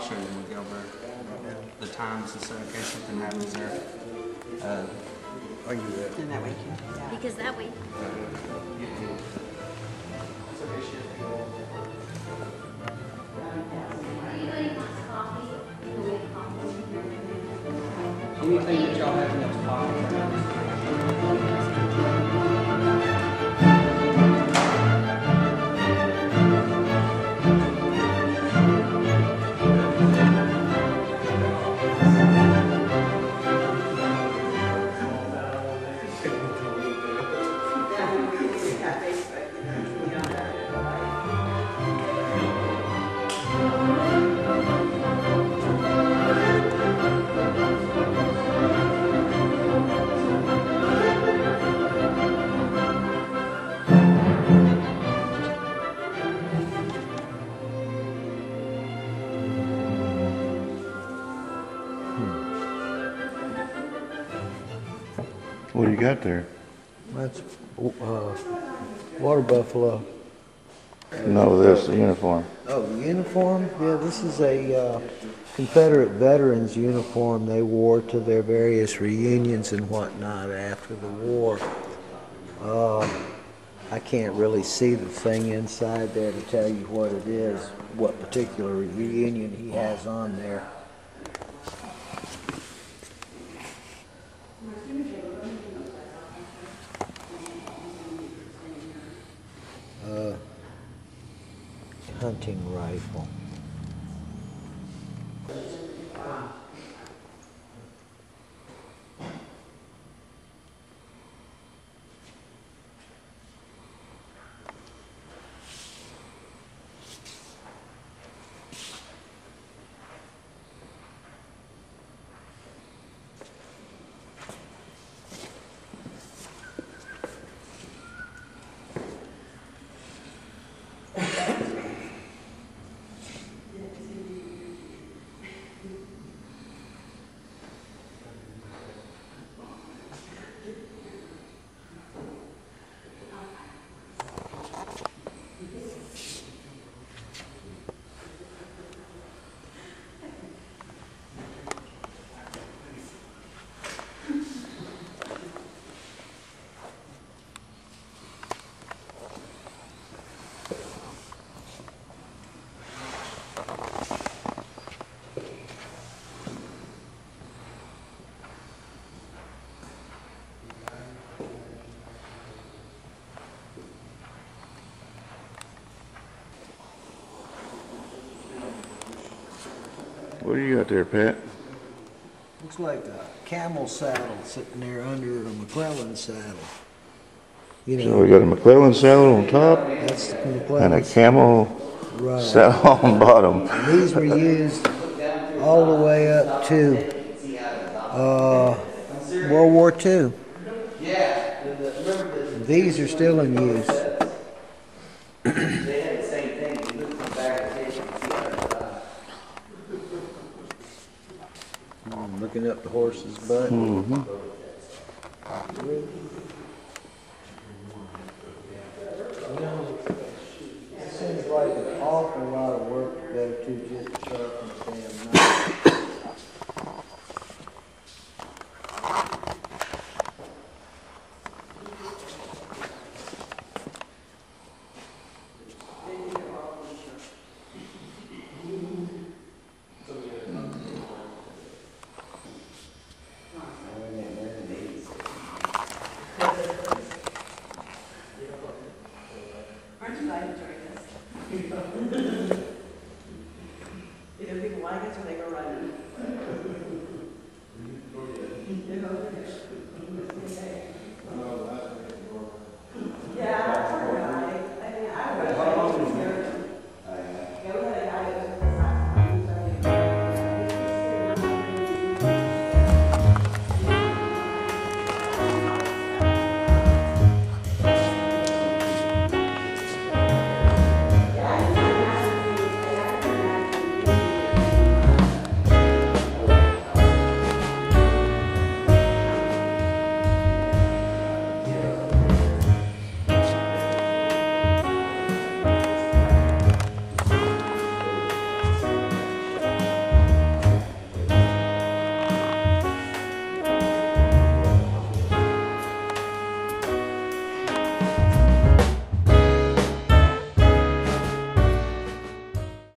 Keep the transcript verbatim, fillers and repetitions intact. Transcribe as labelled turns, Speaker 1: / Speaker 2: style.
Speaker 1: show you when we go over the times and stuff in case something happens there. Uh,
Speaker 2: I can do that.
Speaker 3: And that way you can, yeah.
Speaker 4: Because that way.
Speaker 5: Anything that y'all have in those pockets.
Speaker 6: What do you got there?
Speaker 2: That's uh, water buffalo.
Speaker 6: No, this, the uniform.
Speaker 2: Oh, the uniform? Yeah, this is a uh, Confederate veterans uniform they wore to their various reunions and whatnot after the war. Uh, I can't really see the thing inside there to tell you what it is, what particular reunion he has on there. Uh, hunting rifle.
Speaker 6: What do you got there, Pat?
Speaker 2: Looks like a camel saddle sitting there under a McClellan saddle. You know,
Speaker 6: So we got a McClellan saddle on top
Speaker 2: that's the
Speaker 6: and a
Speaker 2: McClellan
Speaker 6: camel
Speaker 2: right.
Speaker 6: saddle on bottom.
Speaker 2: And these were used all the way up to uh, World War Two. These are still in use. I'm looking up the horse's butt.
Speaker 6: Mm-hmm.